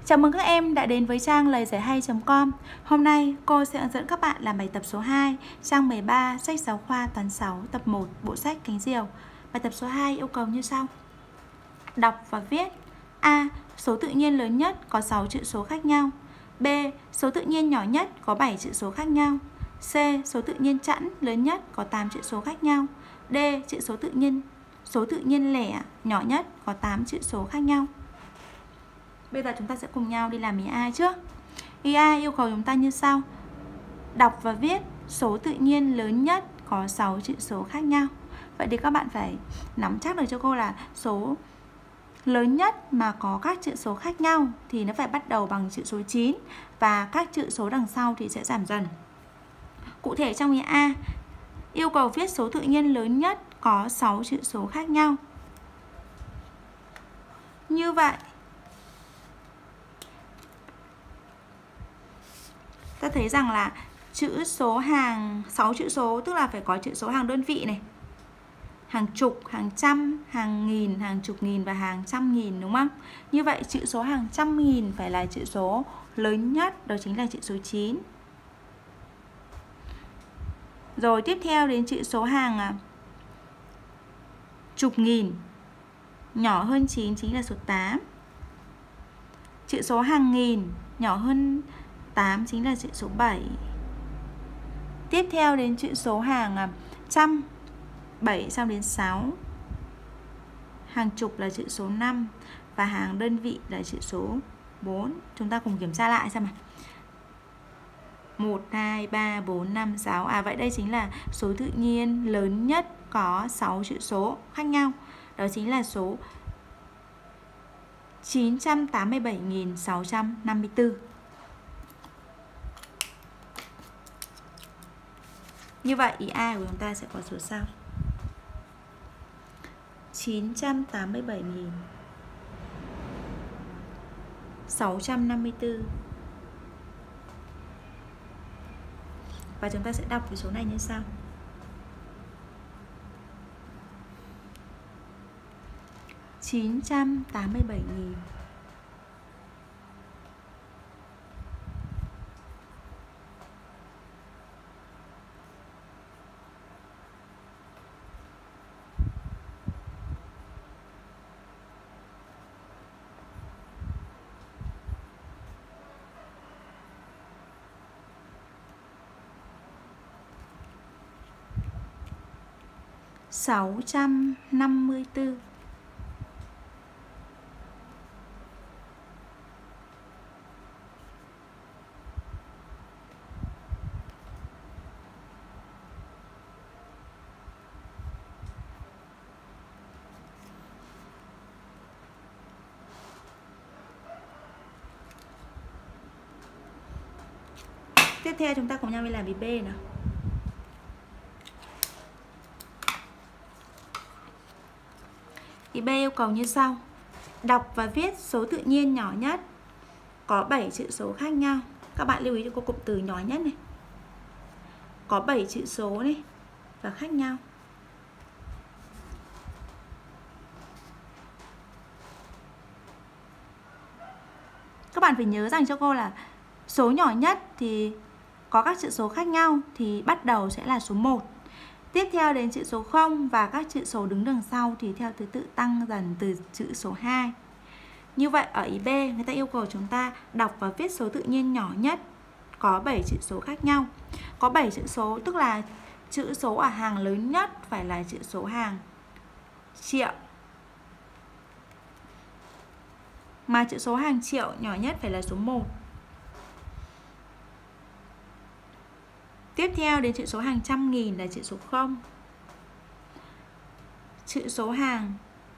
Chào mừng các em đã đến với trang lời giải hay.com. Hôm nay cô sẽ hướng dẫn các bạn làm bài tập số 2, trang 13, sách giáo khoa toán 6, tập 1, bộ sách Cánh Diều. Bài tập số 2 yêu cầu như sau. Đọc và viết: A. Số tự nhiên lớn nhất có 6 chữ số khác nhau. B. Số tự nhiên nhỏ nhất có 7 chữ số khác nhau. C. Số tự nhiên chẵn lớn nhất có 8 chữ số khác nhau. D. Số tự nhiên lẻ nhỏ nhất có 8 chữ số khác nhau. Bây giờ chúng ta sẽ cùng nhau đi làm ý A trước. Ý A yêu cầu chúng ta như sau. Đọc và viết số tự nhiên lớn nhất có 6 chữ số khác nhau. Vậy thì các bạn phải nắm chắc được cho cô là số lớn nhất mà có các chữ số khác nhau thì nó phải bắt đầu bằng chữ số 9 và các chữ số đằng sau thì sẽ giảm dần. Cụ thể trong ý A yêu cầu viết số tự nhiên lớn nhất có 6 chữ số khác nhau. Như vậy ta thấy rằng là chữ số hàng 6 chữ số tức là phải có chữ số hàng đơn vị này, hàng chục, hàng trăm, hàng nghìn, hàng chục nghìn và hàng trăm nghìn, đúng không? Như vậy chữ số hàng trăm nghìn phải là chữ số lớn nhất, đó chính là chữ số 9. Rồi tiếp theo đến chữ số hàng chục nghìn, nhỏ hơn 9 chính là số 8. Chữ số hàng nghìn, nhỏ hơn 8 chính là chữ số 7. Tiếp theo đến chữ số hàng trăm, 7 xong đến 6. Hàng chục là chữ số 5 và hàng đơn vị là chữ số 4. Chúng ta cùng kiểm tra lại xem nào. 1, 2, 3, 4, 5, 6. Vậy đây chính là số tự nhiên lớn nhất có 6 chữ số khác nhau. Đó chính là số 987.654. Như vậy ý A của chúng ta sẽ có số sau: 987.654. Và chúng ta sẽ đọc cái số này như sau: 987.000 654. Tiếp theo chúng ta cùng nhau đi làm ý B nào. Ý B yêu cầu như sau. Đọc và viết số tự nhiên nhỏ nhất có 7 chữ số khác nhau. Các bạn lưu ý cho cô cụm từ nhỏ nhất này. Có 7 chữ số này và khác nhau. Các bạn phải nhớ rằng cho cô là số nhỏ nhất thì có các chữ số khác nhau thì bắt đầu sẽ là số 1. Tiếp theo đến chữ số 0 và các chữ số đứng đằng sau thì theo thứ tự tăng dần từ chữ số 2. Như vậy ở ý B người ta yêu cầu chúng ta đọc và viết số tự nhiên nhỏ nhất có 7 chữ số khác nhau. Có 7 chữ số tức là chữ số ở hàng lớn nhất phải là chữ số hàng triệu. Mà chữ số hàng triệu nhỏ nhất phải là số 1. Tiếp theo đến chữ số hàng trăm nghìn là chữ số 0. Chữ số hàng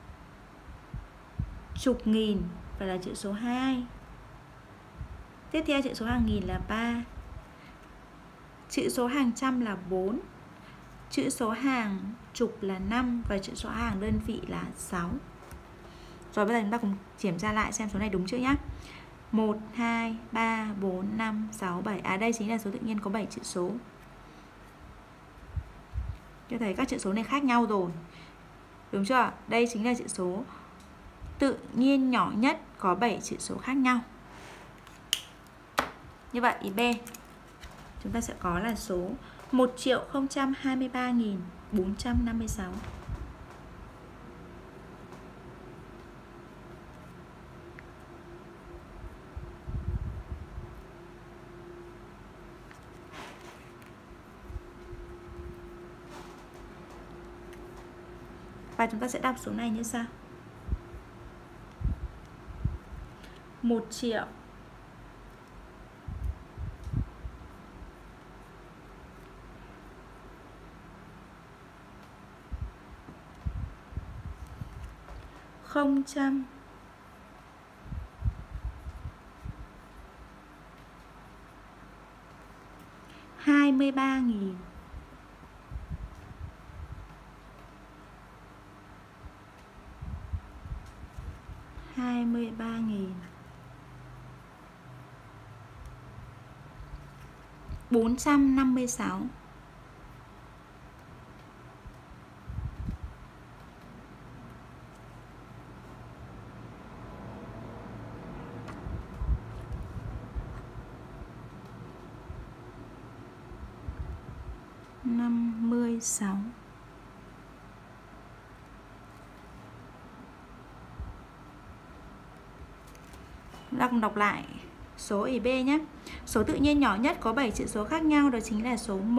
chục nghìn phải là chữ số 2. Tiếp theo chữ số hàng nghìn là 3. Chữ số hàng trăm là 4. Chữ số hàng chục là 5 và chữ số hàng đơn vị là 6. Rồi bây giờ chúng ta cùng kiểm tra lại xem số này đúng chưa nhé. 1, 2, 3, 4, 5, 6, 7. Đây chính là số tự nhiên có 7 chữ số. Cho thấy các chữ số này khác nhau rồi. Đúng chưa? Đây chính là chữ số tự nhiên nhỏ nhất có 7 chữ số khác nhau. Như vậy ý B chúng ta sẽ có là số 1.023.456. Và chúng ta sẽ đọc số này như sau: 1 triệu 023.000 456. Đọc lại số ý B nhé. Số tự nhiên nhỏ nhất có 7 chữ số khác nhau, đó chính là số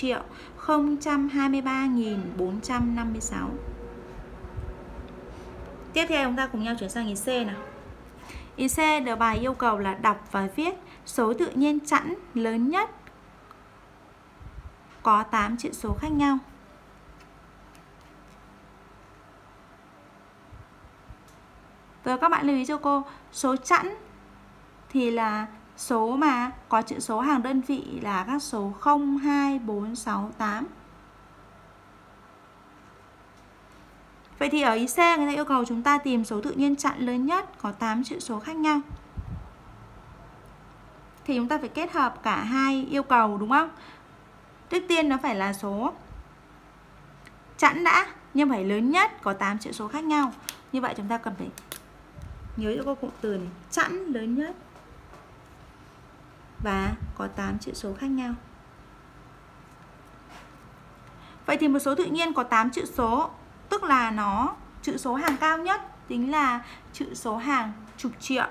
1.023.456. Tiếp theo chúng ta cùng nhau chuyển sang ý C nào. Ý C được bài yêu cầu là đọc và viết số tự nhiên chẵn lớn nhất có 8 chữ số khác nhau. Rồi các bạn lưu ý cho cô, số chẵn thì là số mà có chữ số hàng đơn vị là các số 0, 2, 4, 6, 8. Vậy thì ở ý C người ta yêu cầu chúng ta tìm số tự nhiên chẵn lớn nhất có 8 chữ số khác nhau. Thì chúng ta phải kết hợp cả hai yêu cầu đúng không? Trước tiên nó phải là số chẵn đã, nhưng phải lớn nhất có 8 chữ số khác nhau. Như vậy chúng ta cần phải nhớ cho cô cụm từ này: chẵn lớn nhất và có 8 chữ số khác nhau. Vậy thì một số tự nhiên có 8 chữ số, tức là nó chữ số hàng cao nhất chính là chữ số hàng chục triệu.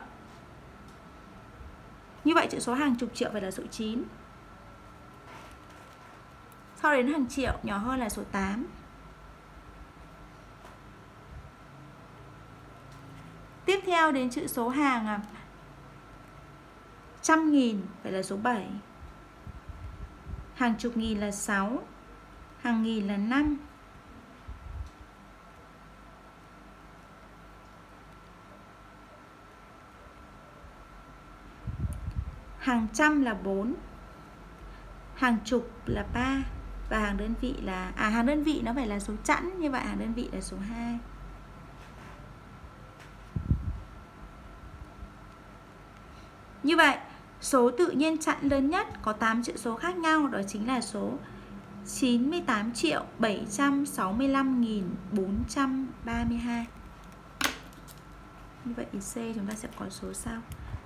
Như vậy chữ số hàng chục triệu phải là số 9. Sau đến hàng triệu nhỏ hơn là số 8. Tiếp theo đến chữ số hàng trăm nghìn phải là số 7. Hàng chục nghìn là 6. Hàng nghìn là 5. Hàng trăm là 4. Hàng chục là 3. Và hàng đơn vị là hàng đơn vị nó phải là số chẵn, như vậy hàng đơn vị là số 2. Như vậy số tự nhiên chẵn lớn nhất có 8 chữ số khác nhau, đó chính là số 98.765.432. Như vậy ý C chúng ta sẽ có số sau: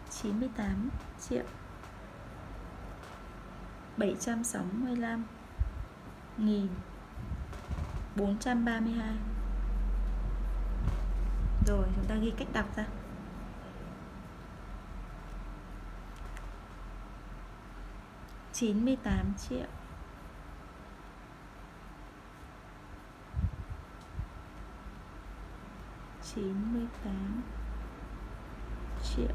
98.765.432. Rồi chúng ta ghi cách đọc ra: 98 triệu 98 triệu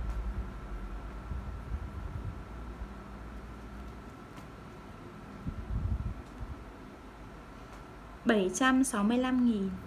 765.000.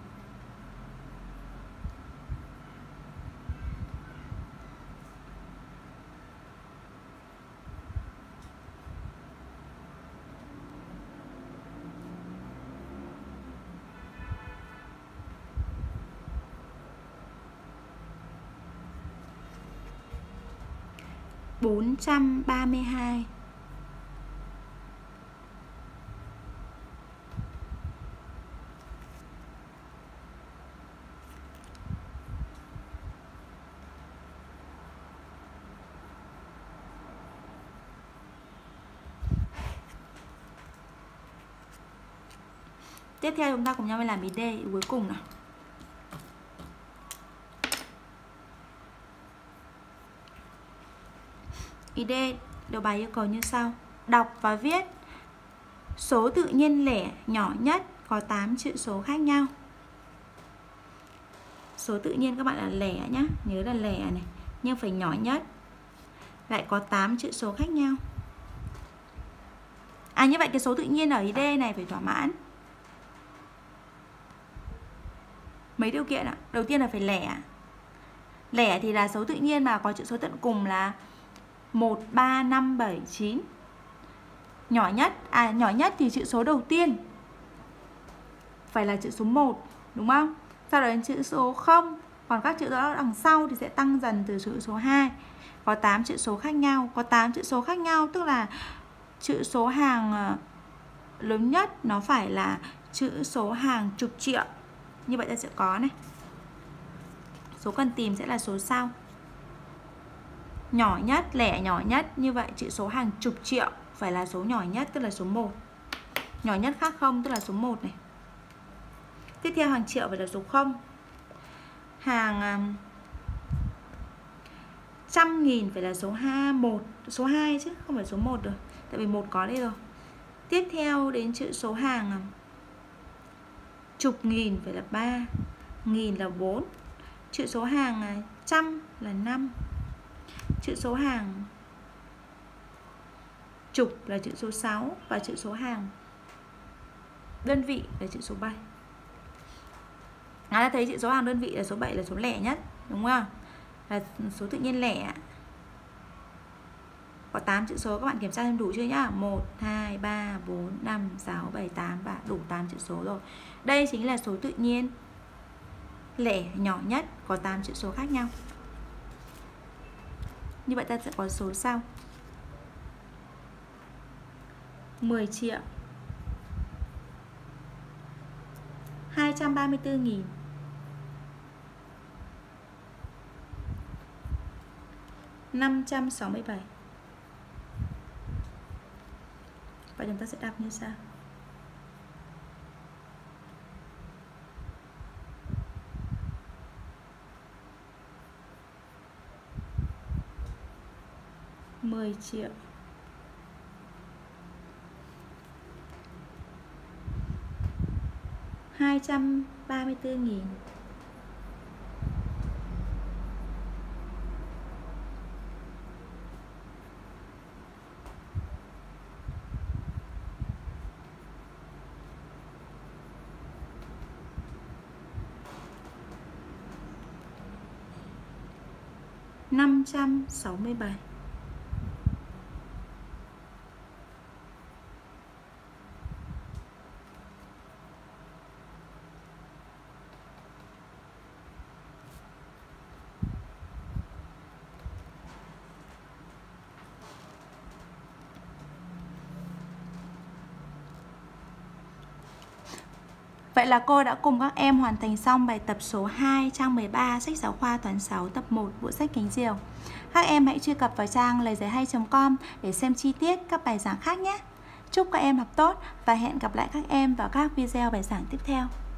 Bốn trăm ba mươi hai. Tiếp theo chúng ta cùng nhau làm ý D cuối cùng nào. Ý D đầu bài yêu cầu như sau. Đọc và viết số tự nhiên lẻ nhỏ nhất có 8 chữ số khác nhau. Số tự nhiên các bạn là lẻ nhá, nhớ là lẻ này, nhưng phải nhỏ nhất. Lại có 8 chữ số khác nhau. Như vậy cái số tự nhiên ở ý D này phải thỏa mãn mấy điều kiện ạ. Đầu tiên là phải lẻ. Lẻ thì là số tự nhiên mà có chữ số tận cùng là 1, 3, 5, 7, 9. Nhỏ nhất thì chữ số đầu tiên phải là chữ số 1, đúng không? Sau đó đến chữ số 0, còn các chữ số đằng sau thì sẽ tăng dần từ chữ số 2. Có 8 chữ số khác nhau. Có 8 chữ số khác nhau tức là chữ số hàng lớn nhất nó phải là chữ số hàng chục triệu. Như vậy ta sẽ có này. Số cần tìm sẽ là số sau. Nhỏ nhất, lẻ nhỏ nhất. Như vậy chữ số hàng chục triệu phải là số nhỏ nhất, tức là số 1. Nhỏ nhất khác 0 tức là số 1 này. Tiếp theo hàng triệu phải là số 0. Hàng trăm nghìn phải là số 1, số 2 chứ không phải số 1 được. Tại vì 1 có đây rồi. Tiếp theo đến chữ số hàng chục nghìn phải là 3, nghìn là 4. Chữ số hàng trăm là 5. Chữ số hàng chục là chữ số 6. Và chữ số hàng đơn vị là chữ số 7. Ta thấy chữ số hàng đơn vị là số 7 là số lẻ nhất, đúng không? Là số tự nhiên lẻ. Có 8 chữ số, các bạn kiểm tra xem đủ chưa nhá. 1, 2, 3, 4, 5, 6, 7, 8 và đủ 8 chữ số rồi. Đây chính là số tự nhiên lẻ nhỏ nhất có 8 chữ số khác nhau. Như vậy ta sẽ có số sau. 10 triệu 234.000 567. Và chúng ta sẽ đọc như sau. Mười triệu 234.000 567. Vậy là cô đã cùng các em hoàn thành xong bài tập số 2 trang 13 sách giáo khoa toán 6 tập 1 bộ sách Cánh Diều. Các em hãy truy cập vào trang lầy-giấy-hay.com để xem chi tiết các bài giảng khác nhé. Chúc các em học tốt và hẹn gặp lại các em vào các video bài giảng tiếp theo.